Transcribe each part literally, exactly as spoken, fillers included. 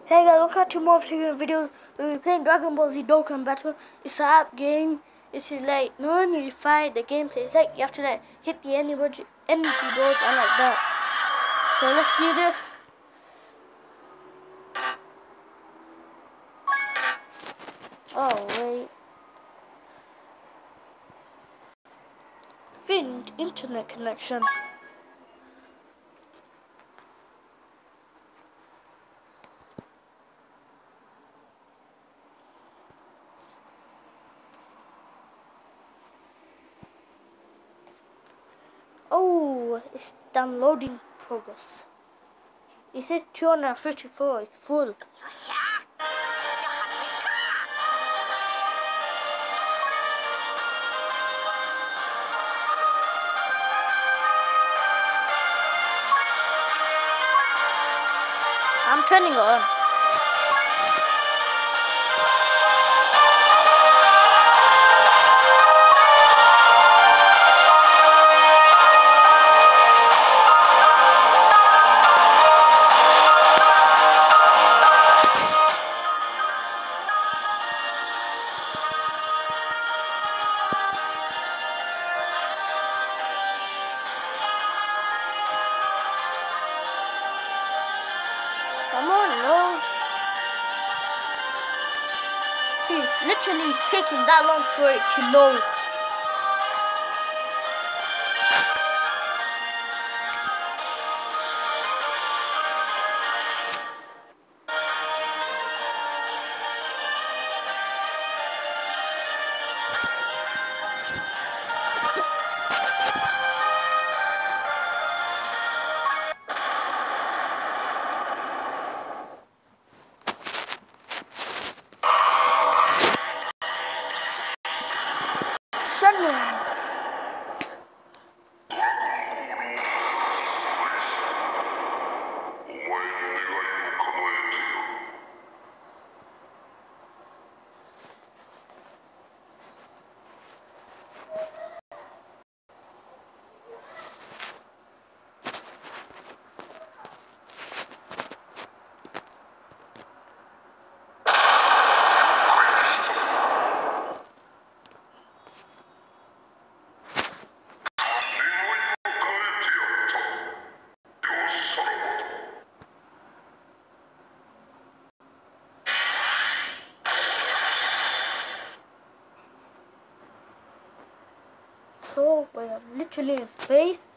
Hey guys, welcome to more particular videos. We'll be playing Dragon Ball Z Dokkan Battle. It's an app game. It's like not only you fight, the gameplay is like you have to like hit the energy energy balls and like that. So let's do this. Oh wait. Find internet connection. Oh, it's downloading progress. Is it two hundred fifty-four? It's full. I'm turning it on. Come on, load. See, literally it's taking that long for it to load. Oh, but I'm literally in space.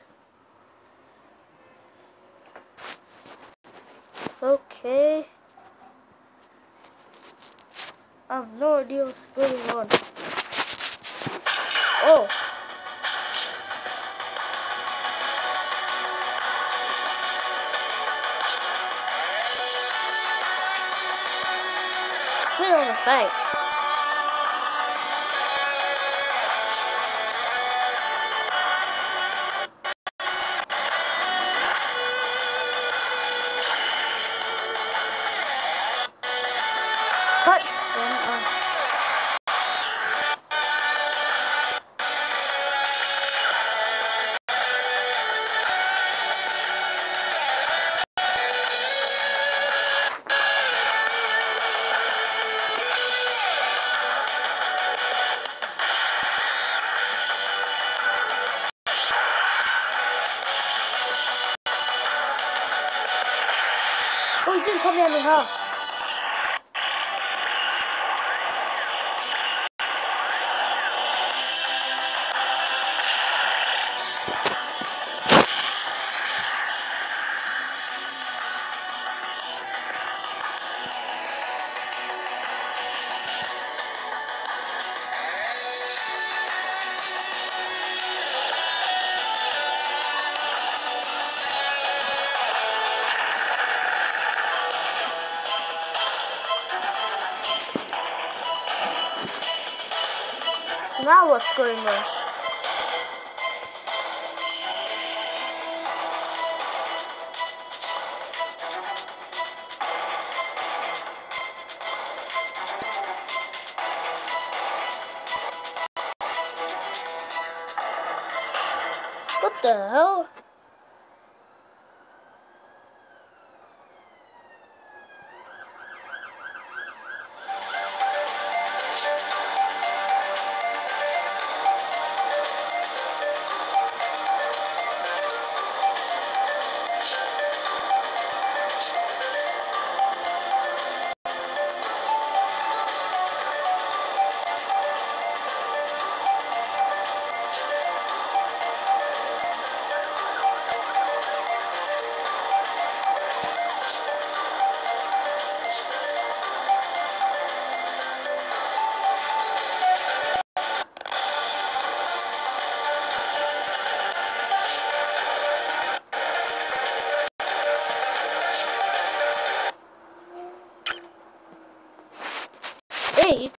Okay. I have no idea what's going on. Oh. Clear on the site. What? Oh, he didn't come near me, huh? Now what's going on? What the hell? late.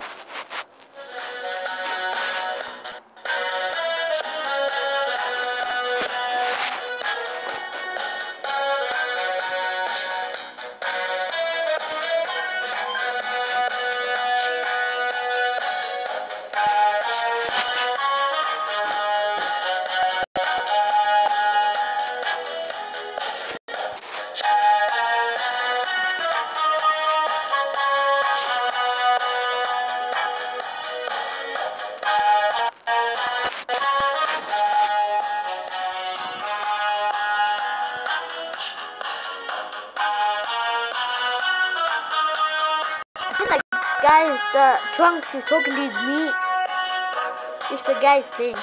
Like guys, the Trunks is talking to his meat. It's the guys thing.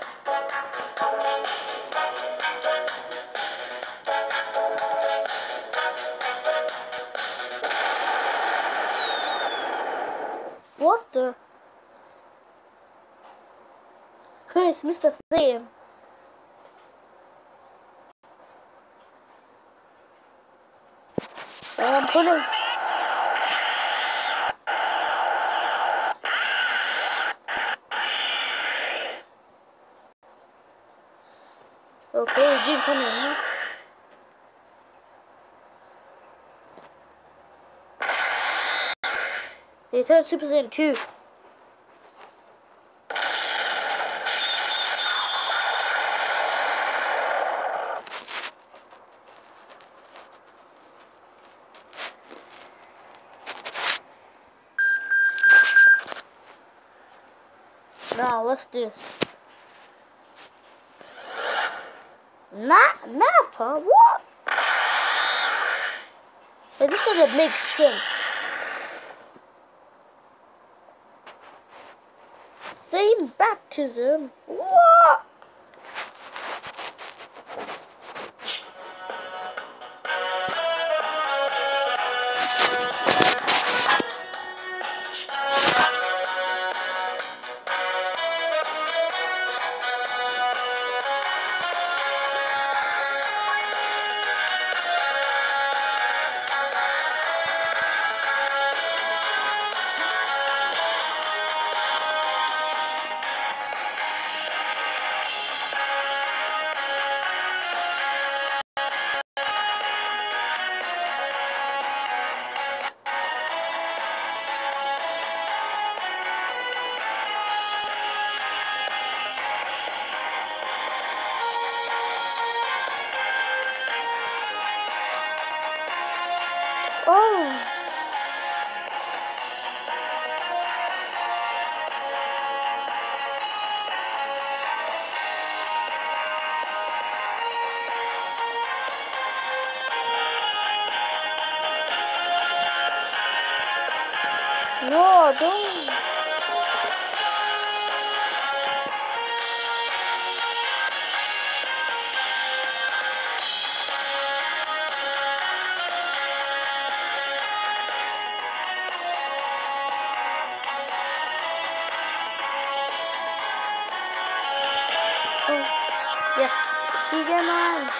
What the? It's Mister Sam. Um, put him. Okay, Jim, come in, huh? He turned Super Saiyan two. Now, what's this? Not Nappa? What? But this doesn't make sense. Same baptism? What? Oh. No, don't. Oh. Yes, T G A M E R.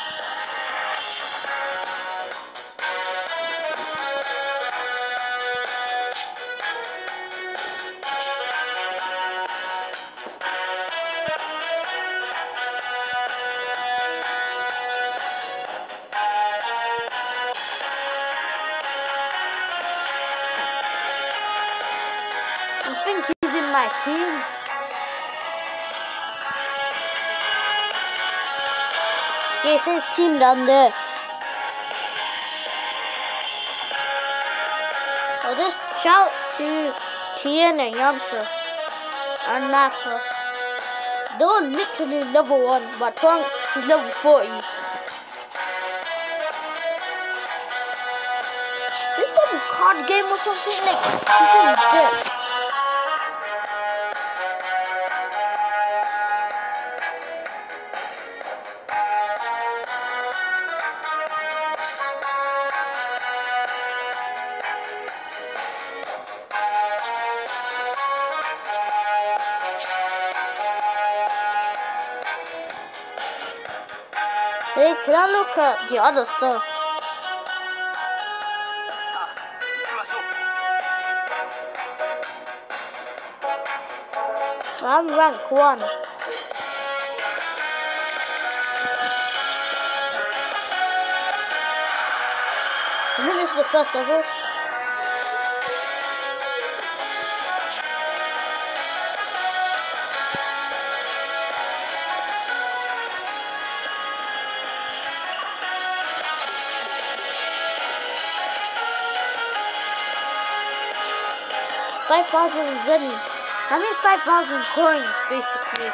I think he's in my team. Yeah, it says team down there. I'll just shout to Tien and Yamcha and Nappa. They were literally level one, but Trunks is level forty. This is a card game or something, like, this is this. Hey, can I look at the other stuff? I'm rank one. I think this is the first level. five thousand zenny. That means five thousand coins, basically.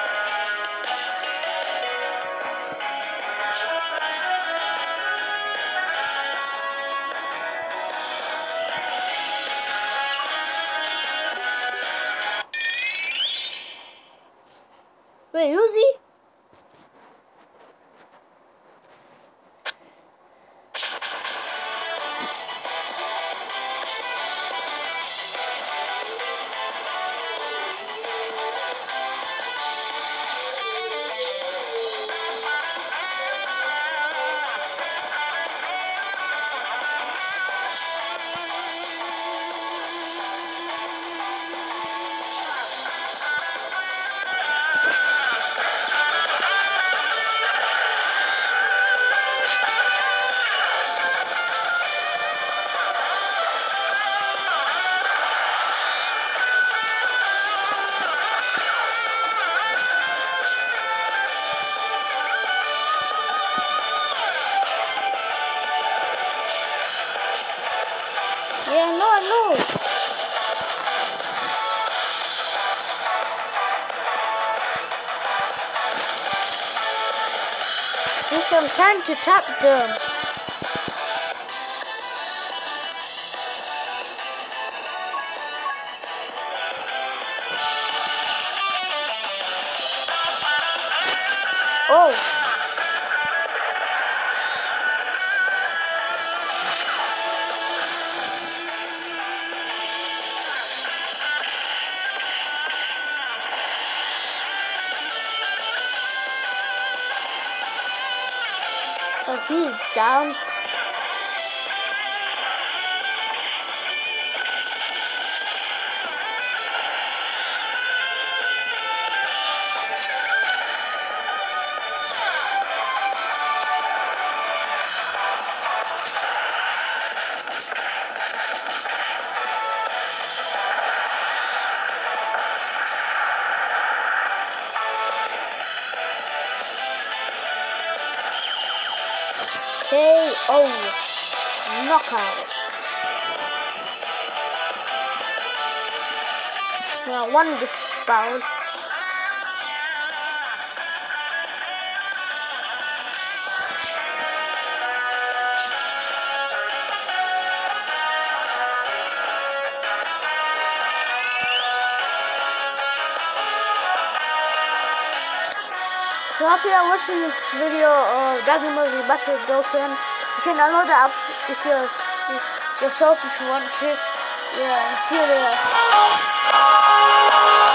Wait, Uzi? Yeah, no, no. Yes, I'm trying to tap them. Oh. Oh, he's down. K O. Knockout. Now one of the fouls. So after you're watching this video of Dragon Ball Z Battle of Dokkan, you can download the app if you're, yourself if you want to. Yeah, and see you later.